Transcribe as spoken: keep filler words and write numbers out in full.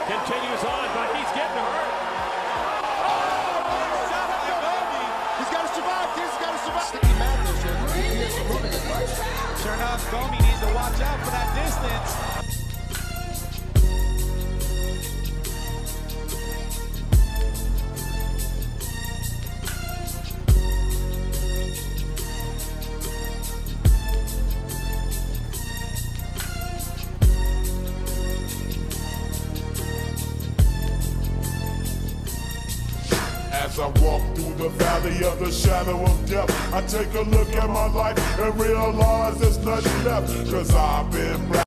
Continues on, but he's getting hurt. He's got to survive. He's got to survive. Sticky madness here. He is moving his life. Sure enough, Gomi needs to watch out for that distance. As I walk through the valley of the shadow of death, I take a look at my life and realize there's nothing left, 'cause I've been